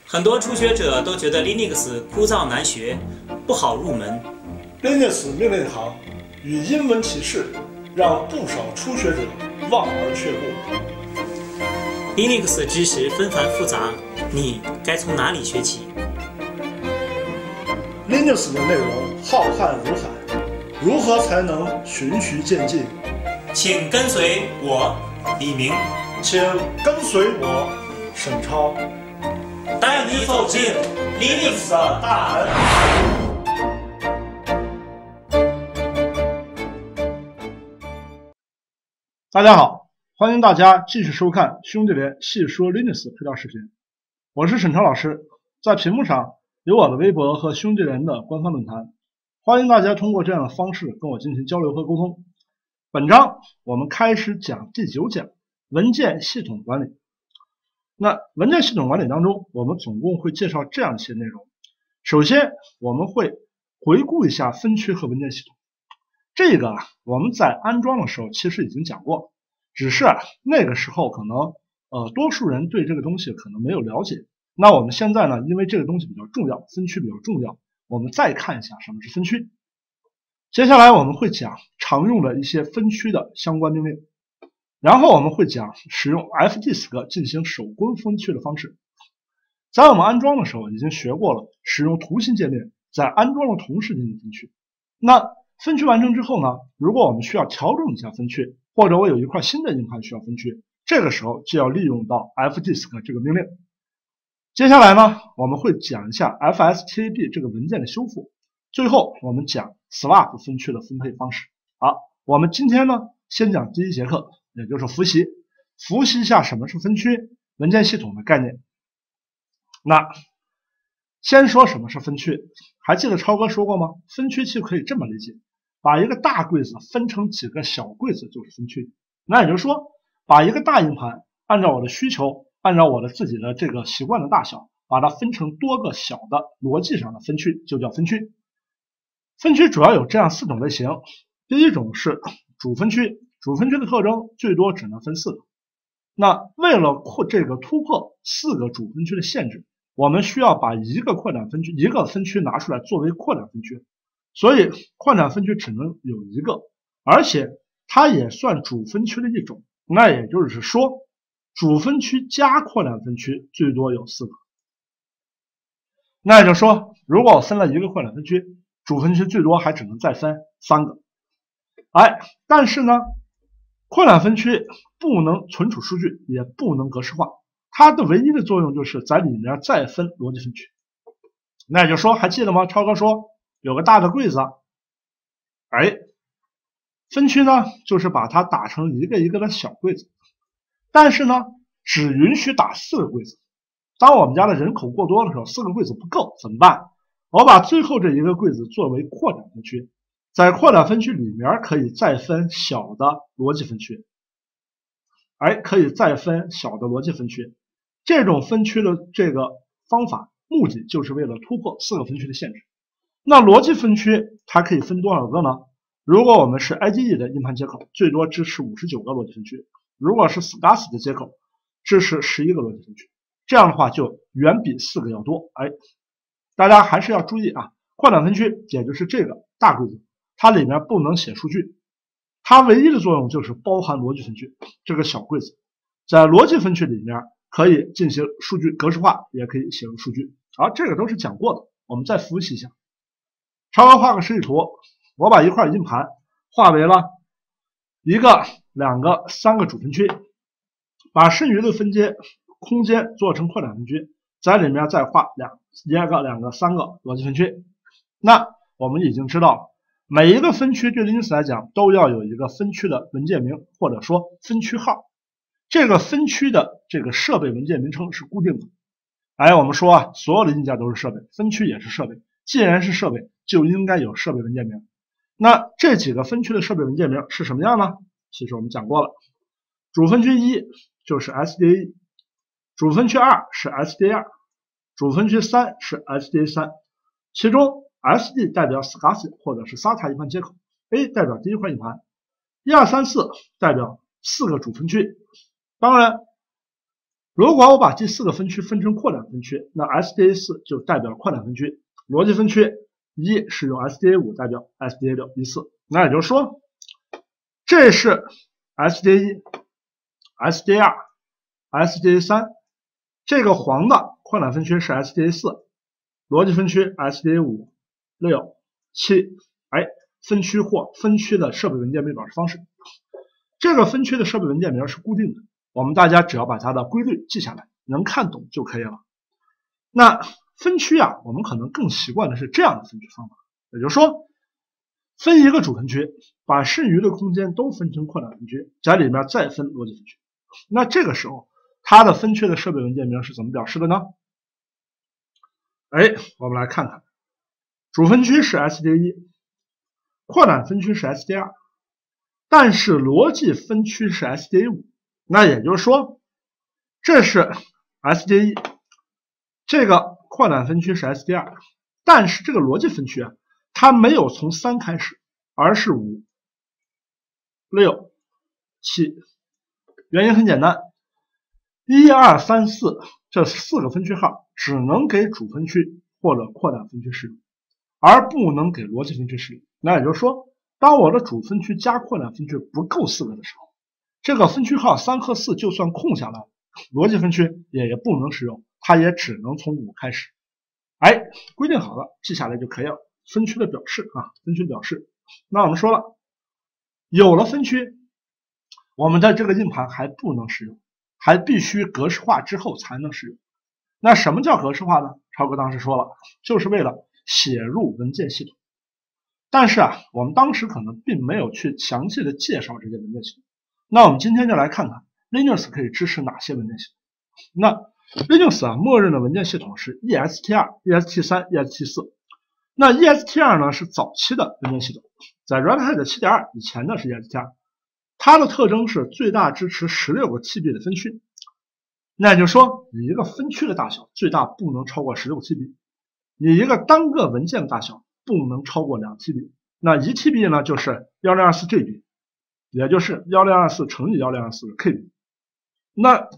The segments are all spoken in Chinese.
很多初学者都觉得 Linux 枯燥难学，不好入门。 Linux 命令行与英文提示，让不少初学者望而却步。 Linux 知识纷繁复杂，你该从哪里学起 ？Linux 的内容浩瀚如海，如何才能循序渐进？ 请跟随我，李明， 请跟随我，沈超， 带你走进 Linux 的大门。 大家好，欢迎大家继续收看兄弟连细说 Linux 配套视频，我是沈超老师，在屏幕上有我的微博和兄弟连的官方论坛，欢迎大家通过这样的方式跟我进行交流和沟通。本章我们开始讲第9讲文件系统管理。那文件系统管理当中，我们总共会介绍这样一些内容。首先我们会回顾一下分区和文件系统。这个我们在安装的时候其实已经讲过，只是那个时候可能多数人对这个东西可能没有了解。那我们现在呢，因为这个东西比较重要，分区比较重要，我们再看一下什么是分区。接下来我们会讲常用的一些分区的相关命令，然后我们会讲使用 fdisk 进行手工分区的方式。在我们安装的时候已经学过了，使用图形界面在安装的同时进行分区。那分区完成之后呢，如果我们需要调整一下分区，或者我有一块新的硬盘需要分区，这个时候就要利用到 fdisk 这个命令。接下来呢，我们会讲一下 fstab 这个文件的修复，最后我们讲 swap 分区的分配方式。好，我们今天呢先讲第1节课，也就是复习一下什么是分区，文件系统的概念。那先说什么是分区，还记得超哥说过吗？分区其实可以这么理解，把一个大柜子分成几个小柜子就是分区。那也就是说，把一个大硬盘按照我的需求，按照我的自己的这个习惯的大小，把它分成多个小的逻辑上的分区，就叫分区。分区主要有这样4种类型。第一种是主分区，主分区的特征最多只能分4个。那为了突破4个主分区的限制，我们需要把一个分区拿出来作为扩展分区，所以扩展分区只能有一个，而且它也算主分区的一种。那也就是说，主分区加扩展分区最多有4个。那也就是说，如果我分了一个扩展分区，主分区最多还只能再分3个。但是呢，扩展分区不能存储数据，也不能格式化，它的唯一的作用就是在里面再分逻辑分区。那也就是说，还记得吗？超哥说有个大的柜子，分区呢就是把它打成一个一个的小柜子，但是呢只允许打4个柜子。当我们家的人口过多的时候，4个柜子不够怎么办？我把最后这一个柜子作为扩展分区，在扩展分区里面可以再分小的逻辑分区，这种分区的这个方法目的就是为了突破4个分区的限制。那逻辑分区它可以分多少个呢？如果我们是 IDE 的硬盘接口，最多支持59个逻辑分区；如果是 SCSI 的接口，支持11个逻辑分区。这样的话就远比4个要多。大家还是要注意啊，扩展分区也就是这个大柜子，它里面不能写数据，它唯一的作用就是包含逻辑分区这个小柜子，在逻辑分区里面可以进行数据格式化，也可以写入数据。好，这个都是讲过的，我们再复习一下。超哥画个示意图，我把一块硬盘划为了1个、2个、3个主分区，把剩余的分接空间做成扩展分区，在里面再画1个、2个、3个逻辑分区。那我们已经知道，每一个分区对 Linux 来讲都要有一个分区的文件名，或者说分区号。这个分区的这个设备文件名称是固定的。我们说所有的硬件都是设备，分区也是设备。既然是设备，就应该有设备文件名。那这几个分区的设备文件名是什么样呢？其实我们讲过了，主分区1就是 SDA1， 主分区2是 SDA2， 主分区3是 SDA3。其中 SD 代表 SCSI 或者是 SATA 硬盘接口， A 代表第一块硬盘，1、2、3、4代表4个主分区。当然如果我把第4个分区分成扩展分区，那 SDA4 就代表扩展分区，逻辑分区1是用 SDA5 代表 SDA6 1/4，那也就是说，这是 SDA1、SDA2、SDA3，这个黄的扩展分区是 SDA4，逻辑分区 SDA5、6、7，分区或分区的设备文件名表示方式。这个分区的设备文件名是固定的，我们大家只要把它的规律记下来，能看懂就可以了。那分区啊，我们可能更习惯的是这样的分区方法，也就是说，分一个主分区，把剩余的空间都分成扩展分区，在里面再分逻辑分区。那这个时候，它的分区的设备文件名是怎么表示的呢？我们来看看，主分区是 SDA1，扩展分区是 SDA2，但是逻辑分区是 SDA5，那也就是说，这是 SDA1，这个扩展分区是 SDA2，但是这个逻辑分区啊，它没有从3开始，而是5、6、7。原因很简单，1、2、3、4这4个分区号只能给主分区或者扩展分区使用，而不能给逻辑分区使用。那也就是说，当我的主分区加扩展分区不够4个的时候，这个分区号3和4就算空下来，逻辑分区也不能使用，它也只能从5开始。规定好了，记下来就可以了。分区的表示啊，分区表示。那我们说了，有了分区，我们的这个硬盘还不能使用，还必须格式化之后才能使用。那什么叫格式化呢？超哥当时说了，就是为了写入文件系统。但是啊，我们当时可能并没有去详细的介绍这些文件系统。那我们今天就来看看 Linux 可以支持哪些文件系统。那 Linux 啊，默认的文件系统是 EST2、EST3、EST4。那 EST2 呢是早期的文件系统，在 Red Hat 7.2以前呢是 EST2， 它的特征是最大支持16个 TB 的分区。那也就是说，你一个分区的大小最大不能超过16个 TB， 你一个单个文件的大小不能超过2 TB。那1 TB 呢就是1024 GB， 也就是1024乘以1024 KB。那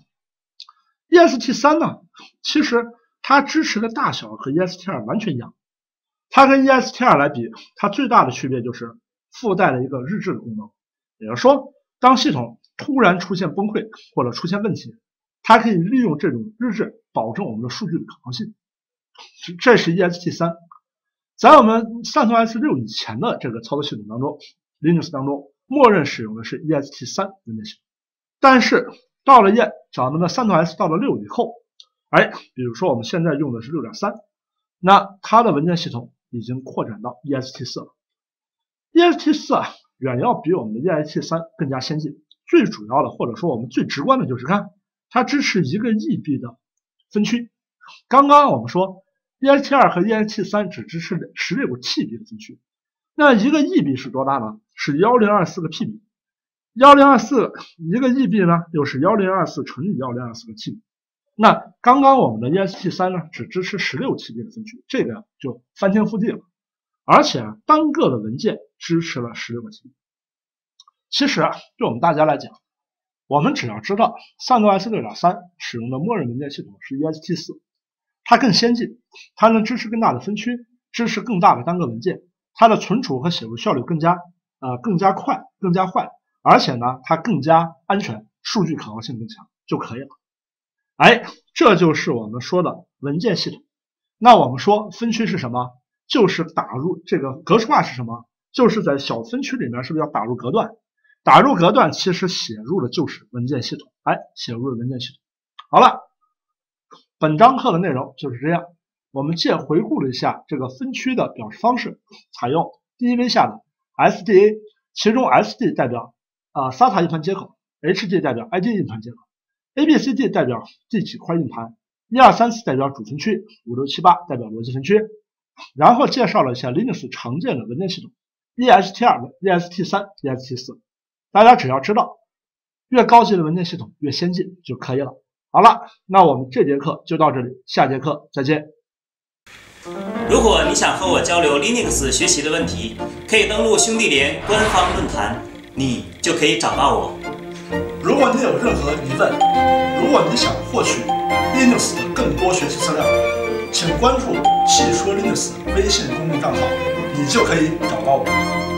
EST3 呢，其实它支持的大小和 EST2 完全一样。它跟 EST2 来比，它最大的区别就是附带了一个日志的功能。也就是说，当系统突然出现崩溃或者出现问题，它可以利用这种日志保证我们的数据的可靠性。这是 EST3。在我们3.6以前的这个操作系统当中 ，Linux 当中默认使用的是 EST3 文件系统。但是到了咱们的3.S 到了6以后，比如说我们现在用的是 6.3， 那它的文件系统已经扩展到 EST4 了。EST4 啊，远要比我们的 EST3 更加先进。最主要的，或者说我们最直观的就是看它支持1个 EB 的分区。刚刚我们说 EST2 和 EST3 只支持16个 TB 的分区，那1个 EB 是多大呢？是1024个 PB。10241个 EB 呢，又是1024乘以1024个 TB。那刚刚我们的 EST3 呢，只支持16 TB 的分区，这个就翻天覆地了。而且单个的文件支持了16个 TB。其实啊，对我们大家来讲，我们只要知道 3.S 6.3 使用的默认文件系统是 EST4， 它更先进，它能支持更大的分区，支持更大的单个文件，它的存储和写入效率更加快、更加快，而且呢，它更加安全，数据可靠性更强就可以了。这就是我们说的文件系统。那我们说分区是什么？就是打入这个格式化是什么？就是在小分区里面是不是要打入隔断？打入隔断其实写入的就是文件系统，写入的文件系统。好了，本章课的内容就是这样。我们借回顾了一下这个分区的表示方式，采用 DEV 下的 SDA， 其中 SD 代表SATA 硬盘接口， HD 代表 IDE 硬盘接口， ABCD 代表第几块硬盘，1234代表主分区，5678代表逻辑分区。然后介绍了一下 Linux 常见的文件系统 EST2、EST3、EST4。大家只要知道越高级的文件系统越先进就可以了。好了，那我们这节课就到这里，下节课再见。 如果你想和我交流 Linux 学习的问题，可以登录兄弟连官方论坛，你就可以找到我。 如果你有任何疑问，如果你想获取 Linux 的更多学习资料，请关注细说 Linux 微信公众账号，你就可以找到我。